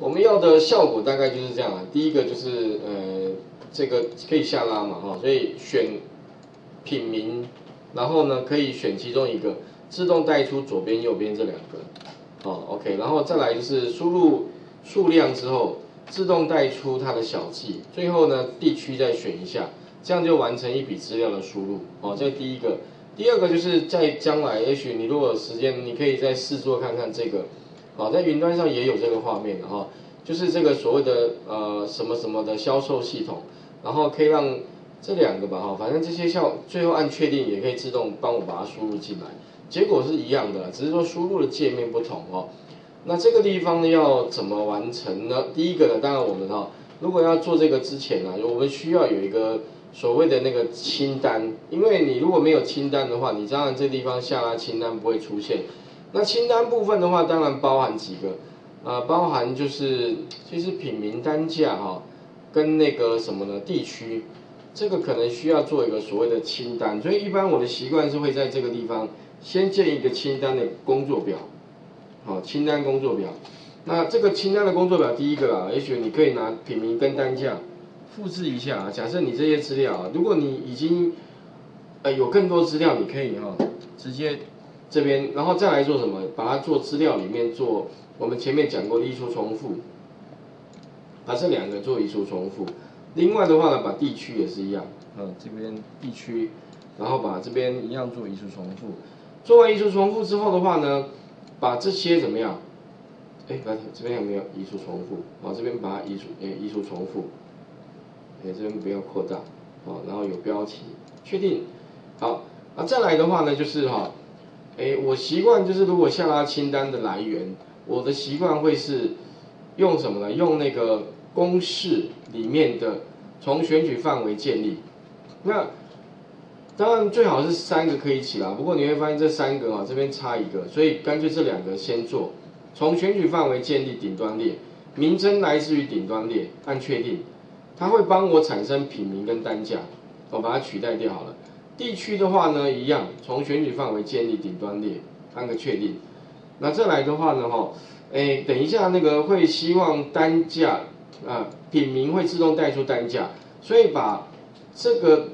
我们要的效果大概就是这样啊。第一个就是这个可以下拉嘛哈，所以选品名，然后呢可以选其中一个，自动带出左边右边这两个，哦 OK， 然后再来就是输入数量之后，自动带出它的小记，最后呢地区再选一下，这样就完成一笔资料的输入哦，这是第一个。第二个就是在将来，也许你如果有时间，你可以再试做看看这个，好，在云端上也有这个画面的哈，就是这个所谓的什么什么的销售系统，然后可以让这两个吧哈，反正这些最后按确定也可以自动帮我把它输入进来，结果是一样的，只是说输入的界面不同哦。那这个地方呢要怎么完成呢？第一个呢，当然我们哈，如果要做这个之前呢，我们需要有一个所谓的那个清单，因为你如果没有清单的话，你当然这地方下拉清单不会出现。那清单部分的话，当然包含几个，包含就是其实品名单价哈，跟那个什么呢地区，这个可能需要做一个所谓的清单，所以一般我的习惯是会在这个地方先建一个清单的工作表，好，清单工作表。那这个清单的工作表，第一个啊，也许你可以拿品名跟单价复制一下啊。假设你这些资料啊，如果你已经有更多资料，你可以直接这边，然后再来做什么？把它做资料里面做，我们前面讲过的移除重复，把这两个做移除重复。另外的话呢，把地区也是一样，这边地区，然后把这边一样做移除重复。做完移除重复之后的话呢，把这些怎么样？这边有没有移除重复？这边把它移除重复。这边不要扩大，然后有标题，确定。好，再来的话呢，就是我习惯就是如果下拉清单的来源，我的习惯会是用什么呢？用那个公式里面的从选取范围建立。那当然最好是3个可以一起啦，不过你会发现这3个这边差一个，所以干脆这2个先做。从选取范围建立顶端列，名称来自于顶端列，按确定，它会帮我产生品名跟单价，我把它取代掉好了。地区的话呢，一样，从选取范围建立顶端列，按个确定。那再来的话呢，等一下那个会希望单价品名会自动带出单价，所以把这个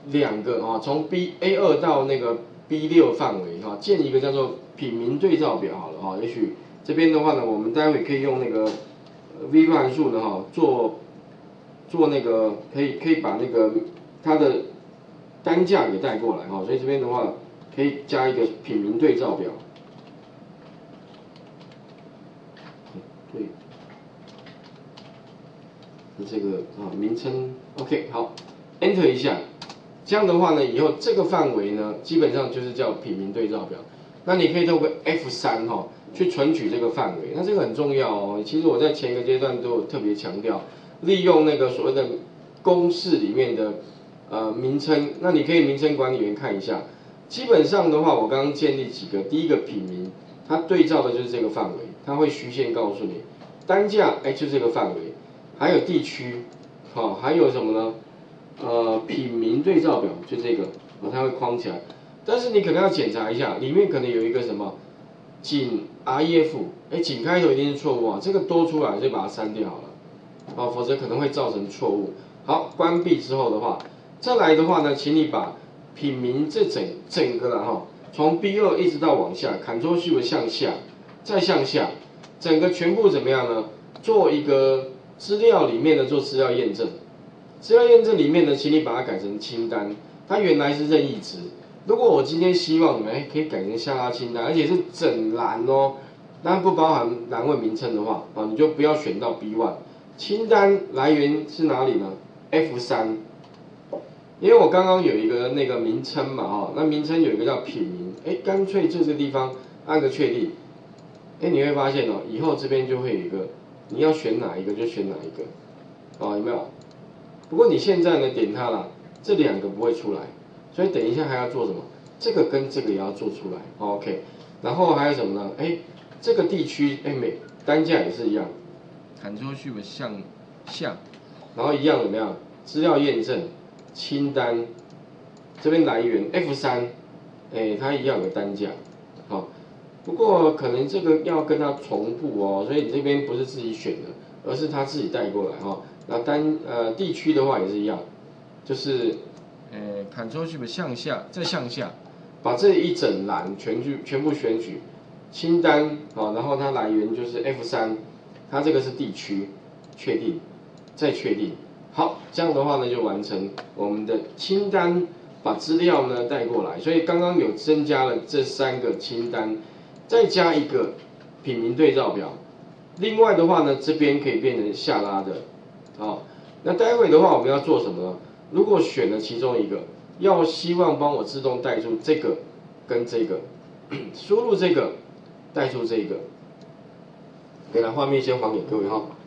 2个从 A2 到那个 B6 范围建一个叫做品名对照表好了也许这边的话呢，我们待会可以用那个 V 函数呢做那个可以把那个它的单价给带过来所以这边的话可以加一个品名对照表。对，这个名称 OK 好 ，Enter 一下，这样的话呢，以后这个范围呢，基本上就是叫品名对照表。那你可以透过 F3去存取这个范围，那这个很重要哦。其实我在前一个阶段都有特别强调，利用那个所谓的公式里面的名称，那你可以名称管理员看一下。基本上的话，我刚刚建立几个，第一个品名，它对照的就是这个范围，它会虚线告诉你，单价就这个范围，还有地区，还有什么呢？品名对照表就这个，它会框起来。但是你可能要检查一下，里面可能有一个什么井 REF， 井开头一定是错误啊，这个多出来就把它删掉好了，否则可能会造成错误。好，关闭之后的话，再来的话呢，请你把品名这整个了从 B2 一直到往下 ，Ctrl+Shift 向下，再向下，整个全部怎么样呢？做一个资料里面的做资料验证，资料验证里面呢，请你把它改成清单，它原来是任意值。如果我今天希望你们可以改成下拉清单，而且是整栏哦，当然不包含栏位名称的话你就不要选到 B1。清单来源是哪里呢 ？F3。因为我刚刚有一个那个名称嘛那名称有一个叫品名，干脆这个地方按个确定，你会发现以后这边就会有一个，你要选哪一个就选哪一个，有没有？不过你现在呢点它了，这2个不会出来。所以等一下还要做什么？这个跟这个也要做出来 ，OK。然后还有什么呢？这个地区单价也是一样，Ctrl+Shift 向下，然后一样怎么样？资料验证清单，这边来源 F3，它一样有单价， 不过可能这个要跟它重复哦，所以你这边不是自己选的，而是它自己带过来哈、哦。那地区的话也是一样，就是Ctrl Shift 向下，再向下，把这一整栏全部选取清单啊、哦，然后它来源就是 F3，它这个是地区，确定，再确定。好，这样的话呢就完成我们的清单，把资料呢带过来。所以刚刚有增加了这3个清单，再加一个品名对照表。另外的话呢，这边可以变成下拉的，哦。那待会的话我们要做什么呢？如果选了其中一个，希望帮我自动带出这个跟这个，输入这个，带出这个。给来画面先还给各位哈。